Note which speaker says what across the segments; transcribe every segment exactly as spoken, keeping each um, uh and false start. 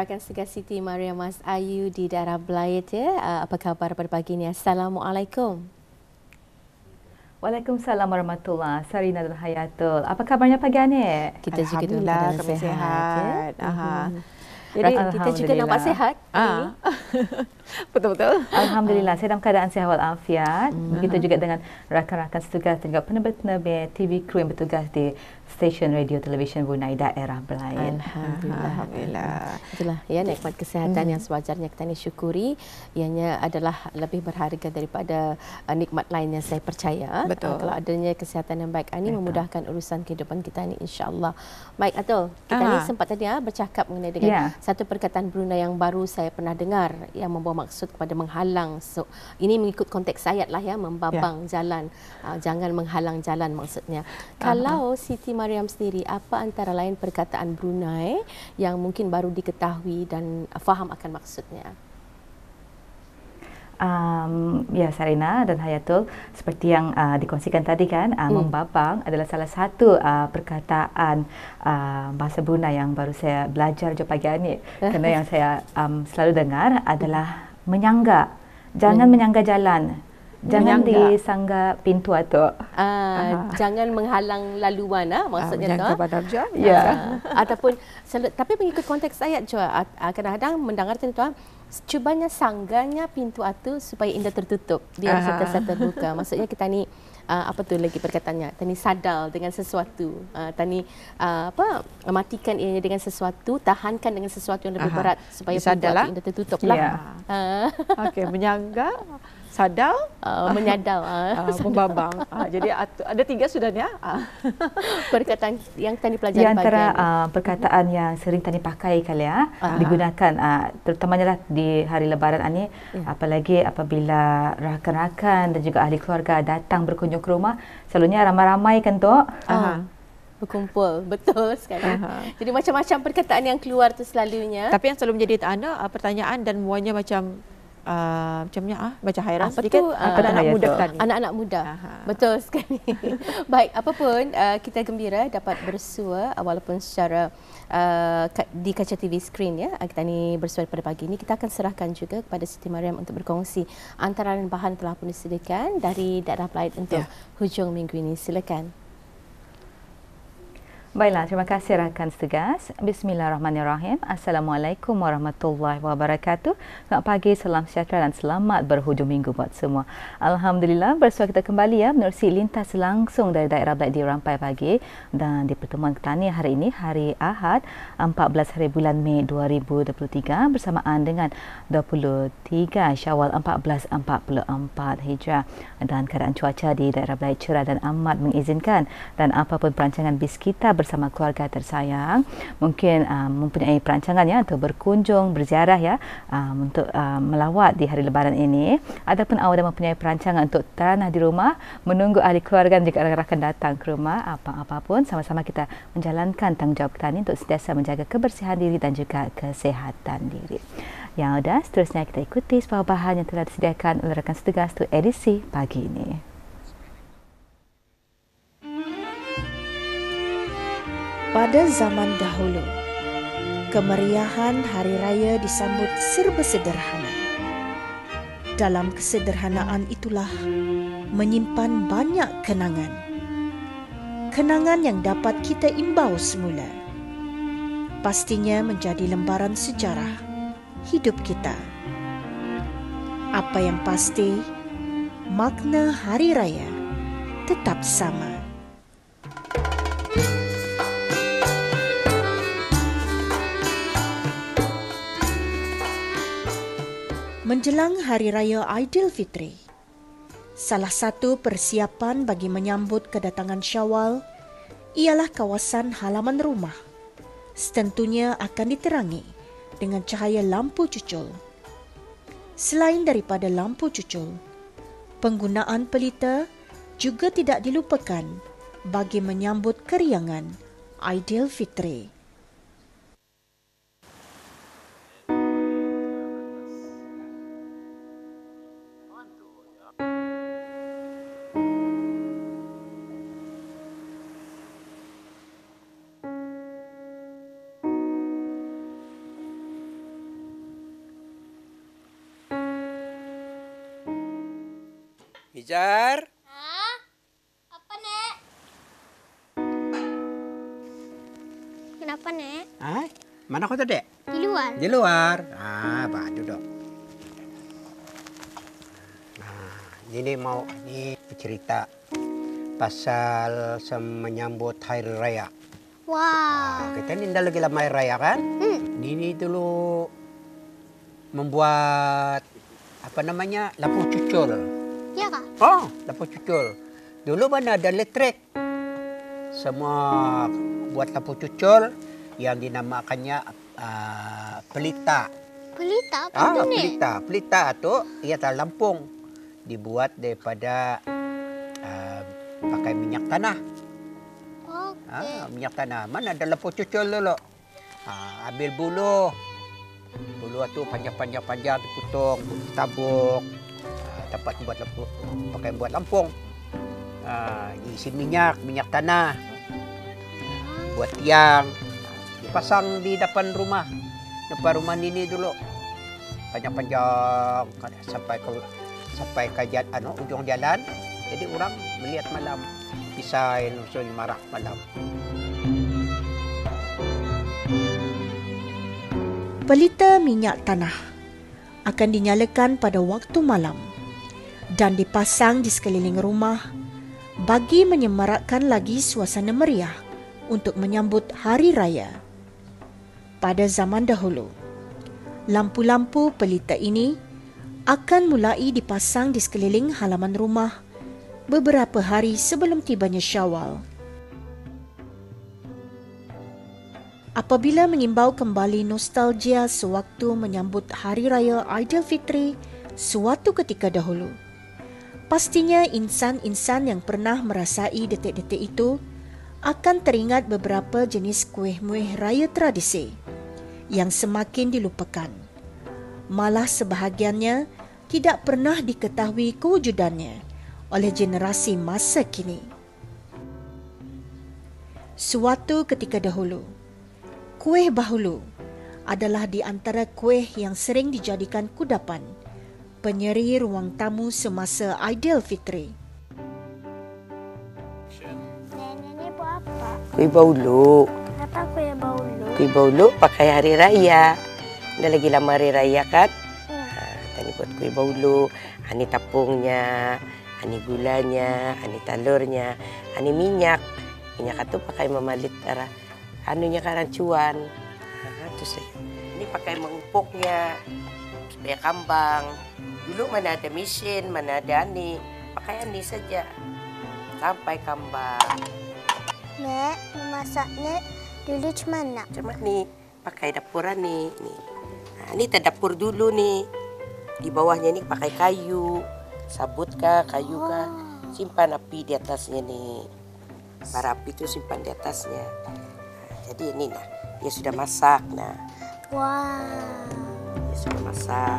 Speaker 1: rakan segar Siti Mariam Mas Ayu di daerah Belait ya. Uh, apa khabar pada pagi ini? Assalamualaikum.
Speaker 2: Waalaikumsalam warahmatullahi. Sarina dan Hayatul. Apa kabarnya pagi ini?
Speaker 1: Kita juga dalam keadaan
Speaker 3: kami
Speaker 1: sehat.
Speaker 3: sehat.
Speaker 1: Ya?
Speaker 3: Aha.
Speaker 1: Jadi kita juga nampak sehat hari ini.
Speaker 3: Betul-betul.
Speaker 2: Alhamdulillah, saya dalam keadaan sihat walafiat.
Speaker 1: Hmm.
Speaker 2: Begitu juga dengan rakan-rakan setugas dan juga penerbit-penerbit T V kru yang bertugas di stesen radio televisyen Brunei daerah Belait.
Speaker 1: Alhamdulillah.
Speaker 3: Alhamdulillah.
Speaker 1: Itulah ya, nikmat kesihatan
Speaker 3: Hmm.
Speaker 1: yang sewajarnya kita ni syukuri. Ianya adalah lebih berharga daripada uh, nikmat lain yang saya percaya.
Speaker 3: Betul.
Speaker 1: Uh, kalau adanya kesihatan yang baik ini
Speaker 2: Betul.
Speaker 1: memudahkan urusan kehidupan kita ni, insya-Allah. Baik, Atul. Kita
Speaker 3: Aha.
Speaker 1: ni sempat tadi ya, bercakap mengenai dengan
Speaker 2: Ya.
Speaker 1: satu perkataan Brunei yang baru saya pernah dengar yang membawa maksud kepada menghalang. So, ini mengikut konteks ayat lah ya, membabang ya. jalan. Uh, jangan menghalang jalan maksudnya.
Speaker 3: Aha.
Speaker 1: Kalau Siti Mariam sendiri, apa antara lain perkataan Brunei yang mungkin baru diketahui dan faham akan maksudnya?
Speaker 2: Um, ya Sarina dan Hayatul, seperti yang uh, dikongsikan tadi kan, uh,
Speaker 1: Hmm.
Speaker 2: membabang adalah salah satu uh, perkataan uh, bahasa Brunei yang baru saya belajar je pagi ini. Kerana yang saya um, selalu dengar adalah menyangga. Jangan
Speaker 1: Hmm.
Speaker 2: menyangga jalan. Jangan
Speaker 3: Menyangga.
Speaker 2: disangga pintu atau
Speaker 1: Uh, jangan menghalang laluan, ah, maksudnya
Speaker 3: Jangan
Speaker 1: tu. ah.
Speaker 3: kepada jalan.
Speaker 2: Ya.
Speaker 1: Uh, ataupun sel- tapi mengikut konteks ayat juga, uh, kadang-kadang mendengarkan tu, ah, cubanya sangganya pintu itu supaya indah tertutup, biar
Speaker 3: Aha.
Speaker 1: serta-serta terbuka. Maksudnya kita ni uh, apa tu lagi perkataannya? Tani sadar dengan sesuatu. Uh, tani uh, apa matikan ianya dengan sesuatu, tahankan dengan sesuatu yang lebih
Speaker 3: Aha.
Speaker 1: berat supaya pintu
Speaker 3: Disadarlah.
Speaker 1: itu indah tertutup lah.
Speaker 2: Ya.
Speaker 1: Uh,
Speaker 3: Okey, menyangga, sadar,
Speaker 1: uh, menyadar uh,
Speaker 3: uh, membabang. Uh, jadi atu- ada tiga sudah ya. Uh.
Speaker 1: perkataan yang tadi pelajari
Speaker 2: di antara
Speaker 1: pagi ini.
Speaker 2: uh, perkataan yang sering tadi pakai kali ya,
Speaker 1: Aha.
Speaker 2: digunakan uh, terutamanya lah di hari lebaran ini,
Speaker 1: Ya.
Speaker 2: apalagi apabila rakan-rakan dan juga ahli keluarga datang berkunjung ke rumah, selalunya ramai-ramai kan tu.
Speaker 1: Ah, berkumpul, betul sekali.
Speaker 3: Aha.
Speaker 1: Jadi macam-macam perkataan yang keluar tu selalunya.
Speaker 3: Tapi yang selalu menjadi anda uh, pertanyaan dan muanya macam uh, macamnya ah macam hairan
Speaker 1: Apa
Speaker 3: sedikit
Speaker 1: tu, uh,
Speaker 3: uh, anak-anak
Speaker 2: apa
Speaker 3: muda
Speaker 2: tu?
Speaker 3: tadi.
Speaker 1: Anak-anak muda.
Speaker 3: Aha.
Speaker 1: Betul sekali. Baik, apapun uh, kita gembira dapat bersua uh, walaupun secara uh, ka- di kaca T V screen ya. Uh, Kita ni bersua pada pagi ini. Kita akan serahkan juga kepada Siti Mariam untuk berkongsi antara lain bahan telah pun disediakan dari daerah Belait untuk
Speaker 3: Ya.
Speaker 1: hujung minggu ini. Silakan.
Speaker 2: Baiklah, terima kasih rakan setugas. Bismillahirrahmanirrahim. Assalamualaikum warahmatullahi wabarakatuh. Selamat pagi, salam sejahtera dan selamat berhujung minggu buat semua. Alhamdulillah, bersua kita kembali ya menerusi lintas langsung dari daerah Belait di Rampai pagi, dan di pertemuan kita ni hari ini hari Ahad empat belas hari bulan Mei dua ribu dua puluh tiga bersamaan dengan dua puluh tiga Syawal empat belas empat puluh empat Hijrah, dan keadaan cuaca di daerah Belait cerah dan amat mengizinkan, dan apapun perancangan bis kita bersama keluarga tersayang mungkin uh, mempunyai perancangan ya untuk berkunjung berziarah ya um, untuk uh, melawat di hari lebaran ini, ataupun awak dah mempunyai perancangan untuk tanah di rumah menunggu ahli keluarga dan juga rakan-rakan datang ke rumah, apa-apa pun sama-sama kita menjalankan tanggungjawab kita ini untuk sentiasa menjaga kebersihan diri dan juga kesehatan diri. Yang sudah, seterusnya kita ikuti sebuah bahan yang telah disediakan oleh rakan setugas untuk edisi pagi ini.
Speaker 4: Pada zaman dahulu, kemeriahan Hari Raya disambut serba sederhana. Dalam kesederhanaan itulah menyimpan banyak kenangan. Kenangan yang dapat kita imbau semula. Pastinya menjadi lembaran sejarah hidup kita. Apa yang pasti, makna Hari Raya tetap sama. Menjelang Hari Raya Aidilfitri, salah satu persiapan bagi menyambut kedatangan Syawal ialah kawasan halaman rumah. Setentunya akan diterangi dengan cahaya lampu cucul. Selain daripada lampu cucul, penggunaan pelita juga tidak dilupakan bagi menyambut keriangan Aidilfitri.
Speaker 5: Nizar.
Speaker 6: Ha? Apa, Nek? Kenapa, Nek?
Speaker 5: Ah, mana kau tadi?
Speaker 6: Di luar.
Speaker 5: Di luar. Ah, bah, duduk. Nah, ini mau ni cerita pasal menyambut Hari Raya.
Speaker 6: Wow.
Speaker 5: Ah, kita ni dah lagi lama Hari Raya kan?
Speaker 6: Hmm.
Speaker 5: Nini dulu membuat apa namanya lampu cucul.
Speaker 6: Ya kah?
Speaker 5: Oh, lampu cucul. Dulu mana ada elektrik. Semua buat lampu cucul yang dinamakannya uh, pelita.
Speaker 6: Pelita apa
Speaker 5: Ah,
Speaker 6: tu, Nek?
Speaker 5: pelita. Pelita tu ia tak lampung. Dibuat daripada uh, pakai minyak tanah.
Speaker 6: Okey.
Speaker 5: Ah, minyak tanah. Mana ada lampu cucul dulu. Ah, ambil buluh. Buluh tu panjang-panjang-panjang dipotong, tabuk. Ah, dapat buat lampu, pakai buat lampung. Ah, isi minyak, minyak tanah. Buat tiang. Dipasang di depan rumah. Depan rumah Nini dulu. Panjang-panjang sampai ke sampai ke jalan, anu, ujung jalan. Jadi orang melihat malam. Pisahin usul marah malam.
Speaker 4: Pelita minyak tanah akan dinyalakan pada waktu malam dan dipasang di sekeliling rumah bagi menyemarakkan lagi suasana meriah untuk menyambut hari raya. Pada zaman dahulu, lampu-lampu pelita ini akan mulai dipasang di sekeliling halaman rumah beberapa hari sebelum tibanya Syawal. Apabila mengimbau kembali nostalgia sewaktu menyambut Hari Raya Aidilfitri suatu ketika dahulu, pastinya insan-insan yang pernah merasai detik-detik itu akan teringat beberapa jenis kuih-muih raya tradisi yang semakin dilupakan. Malah sebahagiannya tidak pernah diketahui kewujudannya oleh generasi masa kini. Suatu ketika dahulu, kuih bahulu adalah di antara kuih yang sering dijadikan kudapan penyeri ruang tamu semasa Aidilfitri.
Speaker 6: Nenek ni buat apa?
Speaker 7: Kuih bahulu.
Speaker 6: Kenapa kuih bahulu?
Speaker 7: Kuih bahulu pakai hari raya. Dah lagi lama hari raya kan?
Speaker 6: Hmm.
Speaker 7: Ha, tadi buat kuih bahulu. Ini tepungnya, ini gulanya, ini telurnya, ini minyak. Minyak itu pakai memalit arah anunya karancuan. Ha, tu saja. Ini pakai mengupuknya supaya kambang. Dulu mana ada mesin, mana ada ani. Pakai ani saja sampai kambang.
Speaker 6: Nek, memasak Nek dulu macam mana?
Speaker 7: Macam ni, pakai dapuran ni. Ni, ha, ni terdapur dulu ni. Di bawahnya ni pakai kayu, sabut kah, kayu kah. Simpan api di atasnya ni. Bara api tu simpan di atasnya. Ha, jadi ini nah, dia sudah masak nah.
Speaker 6: Wah.
Speaker 7: Dia sudah masak.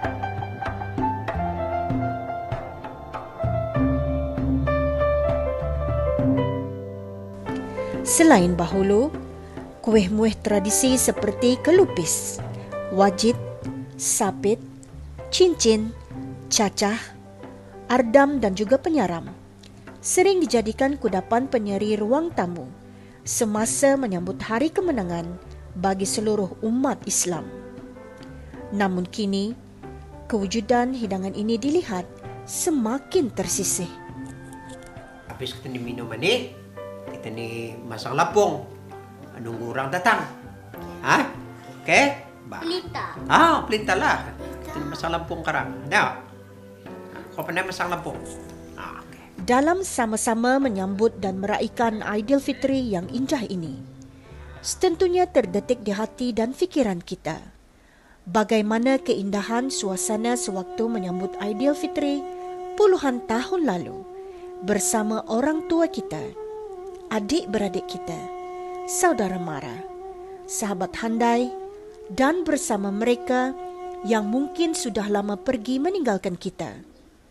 Speaker 4: Selain bahulu, kuih-muih tradisi seperti kelupis, wajit, sapit, cincin, cacah, ardam dan juga penyaram sering dijadikan kudapan penyeri ruang tamu semasa menyambut hari kemenangan bagi seluruh umat Islam. Namun kini, kewujudan hidangan ini dilihat semakin tersisih.
Speaker 5: Habis kita ni minum ni, kita ni masak lapung. Nunggu orang datang. Ha? Okey? Ba.
Speaker 6: Pelita.
Speaker 5: Ah, pelita lah. Kita ni masak lampung karang. Ada? Kau pernah masak lampung? Ah, okey.
Speaker 4: Dalam sama-sama menyambut dan meraihkan Aidilfitri yang indah ini, setentunya terdetik di hati dan fikiran kita bagaimana keindahan suasana sewaktu menyambut Aidilfitri puluhan tahun lalu bersama orang tua kita, adik-beradik kita, saudara mara, sahabat handai dan bersama mereka yang mungkin sudah lama pergi meninggalkan kita.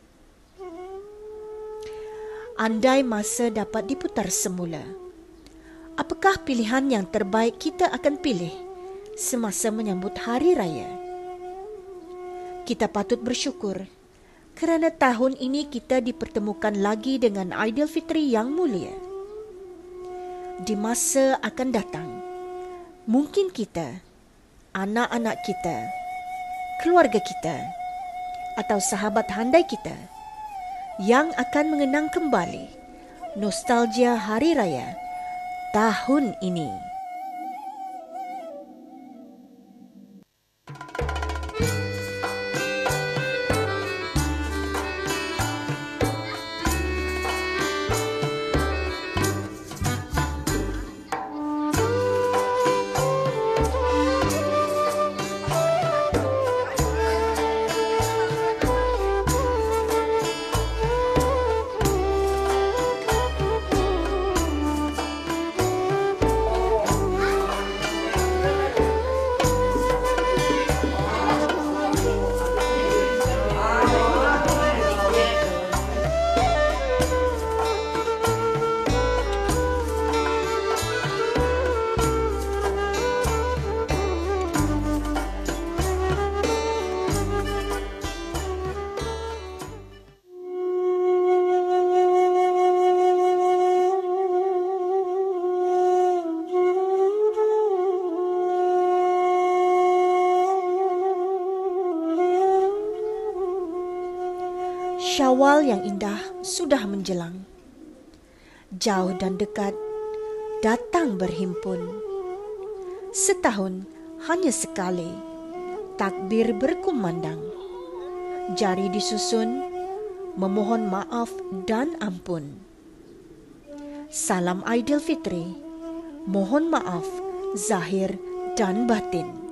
Speaker 4: Andai masa dapat diputar semula, apakah pilihan yang terbaik kita akan pilih semasa menyambut hari raya? Kita patut bersyukur kerana tahun ini kita dipertemukan lagi dengan Aidilfitri yang mulia. Di masa akan datang, mungkin kita, anak-anak kita, keluarga kita atau sahabat handai kita yang akan mengenang kembali nostalgia Hari Raya tahun ini. Syawal yang indah sudah menjelang. Jauh dan dekat datang berhimpun. Setahun hanya sekali takbir berkumandang. Jari disusun memohon maaf dan ampun. Salam Aidilfitri, mohon maaf zahir dan batin.